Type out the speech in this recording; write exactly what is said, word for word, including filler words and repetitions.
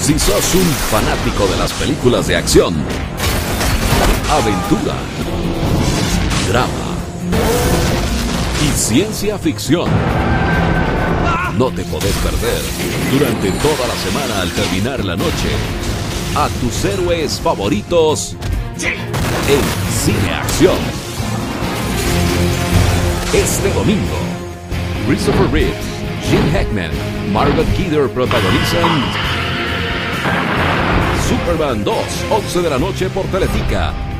Si sos un fanático de las películas de acción, aventura, drama y ciencia ficción, no te podés perder durante toda la semana al terminar la noche a tus héroes favoritos en Cine Acción. Este domingo, Christopher Reeve, Gene Hackman, Margot Kidder protagonizan Superman dos, once de la noche por Teletica.